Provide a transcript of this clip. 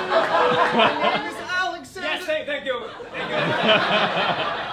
My name is Alexander. Yes, thank you. Thank you.